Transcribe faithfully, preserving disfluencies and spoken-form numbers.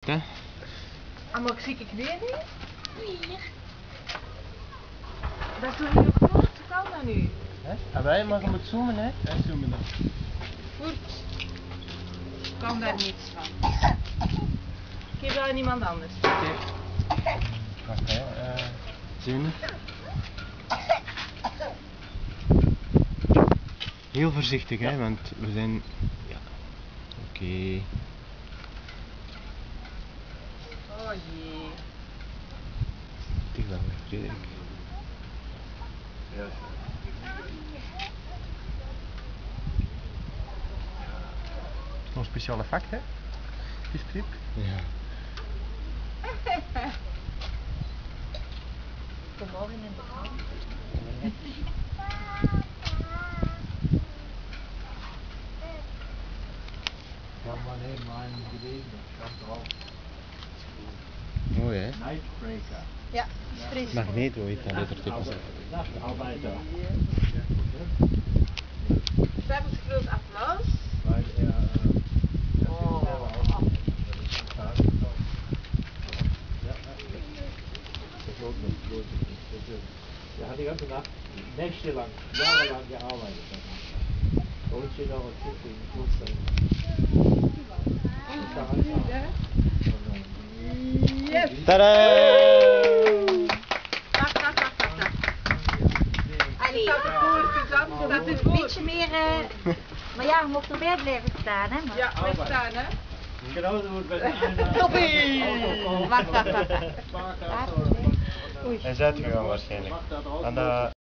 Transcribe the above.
hè? Ah, maar zie ik weer niet? Hier. Dat doe je ook goed. Hoe kan dat nu? Hè? En wij, maar je moet zoomen, hè? Ja, zoomen dan. Goed. Ik kan daar niets van. Ik geef dat aan iemand anders. Oké. Okay. Wacht, hè. Uh, zoomen. Heel voorzichtig, hè, want we zijn... Ja. Oké. Okay. Oh jee. Het is wel weer Frederik. Ja. Zo'n speciaal effect, hè? Die strip. Ja. Vanmorgen in de krant. Ja, maar nee, mijn gelezen, stand erop. Mooi, hè? Nightbreaker. Ja, fris. Magneto heet dat lettertype. Nachtarbeiter. Cijfers groot applaus. Weil er, äh, Oh. Er hat die ganze Nacht, nächtelang, jahrelang gearbeitet. Bei uns steht auch ein Schiff in Fußball. Yes! Tadaa! Wacht, wacht, wacht, wacht, wacht. Allee, Staat het voor, Suzanne? Staat het een voor? beetje meer, uh, maar ja, je mocht erbij blijven staan, hè? Maar... Ja, wij staan, hè? Genauso gut, wenn einer Toppie! Auto Wacht, wacht, wacht. Sparkasse oder Oei. Hij is uitgegaan waarschijnlijk. macht da draußen. Aan de